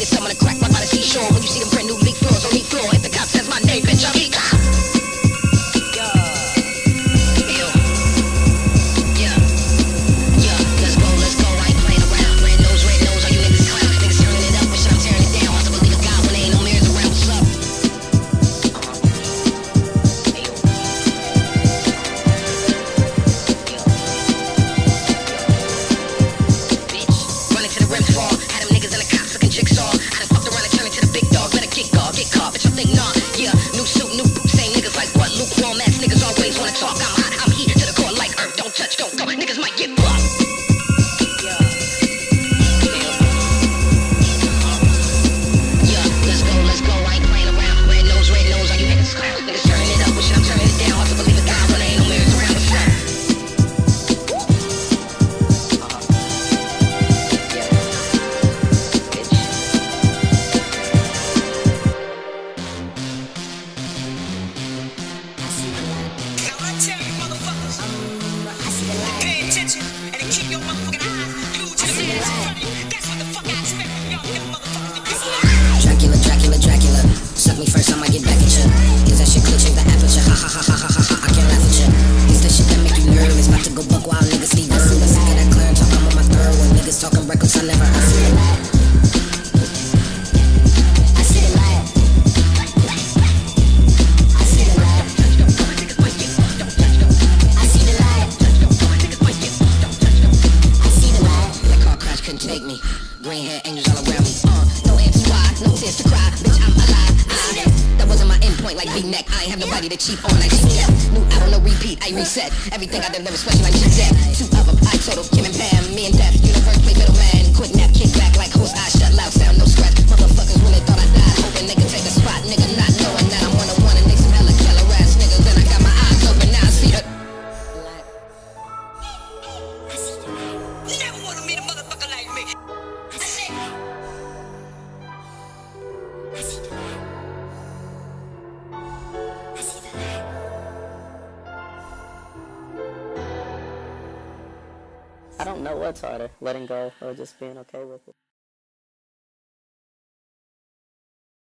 there's someone to crack right by the seashore. When you see them brand new leaf floors on each floor, if the cop says my name, bitch, I'm eat. Suck me first, I might get back at you. Cause that shit cliche, the aperture. Ha ha ha ha ha ha ha, I can't laugh at you. It's the shit that make you nervous. About to go buck wild, niggas leave us. I'm sick of that clear talk, I'm on my third one. Niggas talking reckless, I never heard it. I see the light. I see the light. I see the light. I see the light. That car crash couldn't take me. Green hair angels all around me. No answers why, no tears to cry. Bitch, I'm alive. That wasn't my endpoint like V-neck. I ain't have nobody to cheat on like she said. New album, no repeat, I reset. Everything I done never special like she said. Two of them, I total, Kim and Pam. Me and Death, universe play middleman. Quick nap, kick back like horse eyes shut, loud sound, no scratch. Motherfuckers really thought I died, hoping they could take a spot. Nigga not knowing that I'm one-on-one and they some hella killer ass niggas. Then I got my eyes open, now I see her. You never wanna meet a motherfucker like me. I don't know what's harder, letting go or just being okay with it.